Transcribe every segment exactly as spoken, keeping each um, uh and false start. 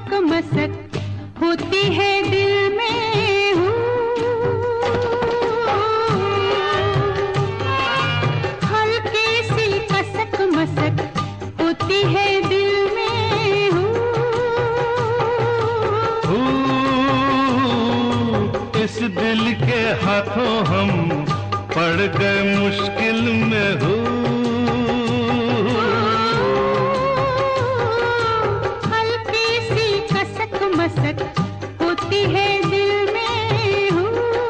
कसक मसक होती है दिल में हूँ, हल्की सी कसक मसक होती है दिल में हूँ। इस दिल के हाथों हम पड़ गए मुश्किल में हूँ, हल्की सी कसक मसक होती है दिल में हूँ।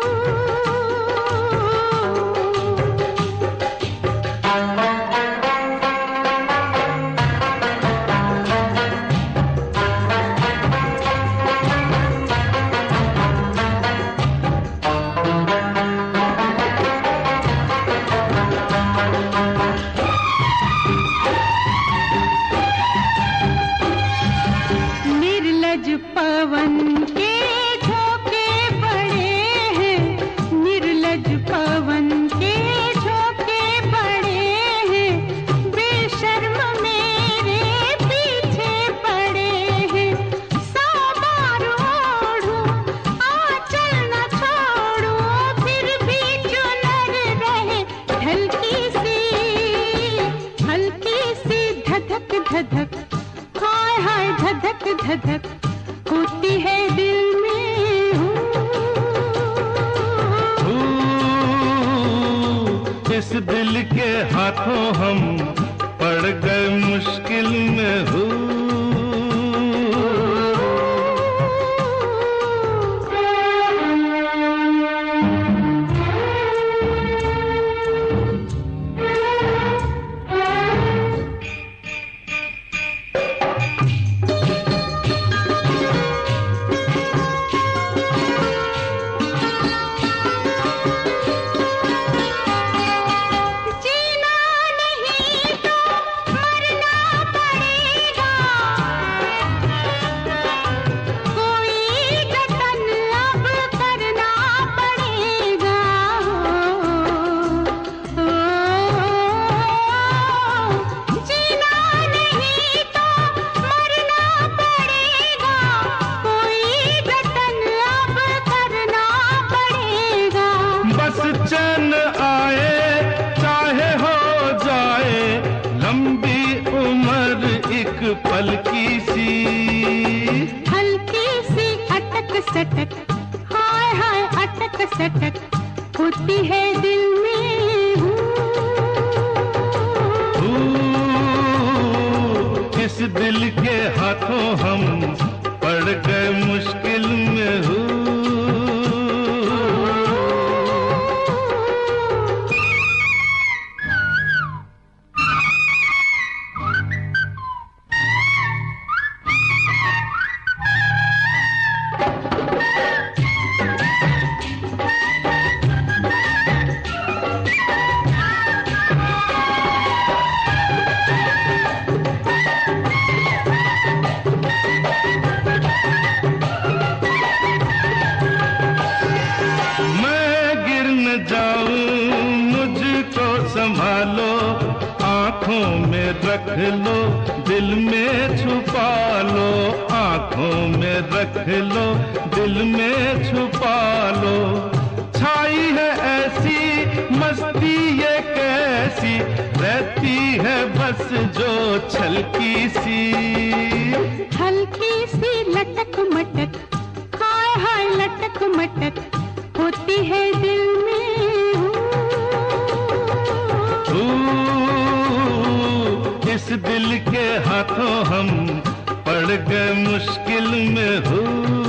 निर्लज पवन के झोंके पड़े हैं, निर्लज पवन के झोंके पड़े हैं, बेशर्म मेरे पीछे पड़े हैं। सौ बार ओढ़ूं आंचल न छोड़ूं, फिर भी चुनर रहे ढलकी सी, हल्की सी धधक धधक, हाय हाय धधक धधक होती है दिल में हूँ। इस दिल के हाथों हम पड़ गए मुश्किल में हूँ। जीना नहीं तो मरना पड़ेगा, कोई जतन अब करना पड़ेगा। ओ, जीना नहीं तो मरना पड़ेगा, कोई जतन अब करना पड़ेगा। बस चैन आए चाहे हो जाए, लंबी उम्र एक पल की सी, हल्की सी अटक सटक, हाय हाय अटक सटक होती है दिल में हूँ। इस दिल के हाथों हम पड़ गए मुश्किल में हूँ। संभालो आँखों में रख लो, दिल में छुपा लो, आँखों में रख लो, दिल में छुपा लो। छाई है ऐसी मस्ती ये कैसी, रहती है बस जो छलकी सी, हल्की सी लटक मटक, हाय हाय लटक मटक होती है दिल में हूँ। इस दिल के हाथों हम पड़ गए मुश्किल में हूँ।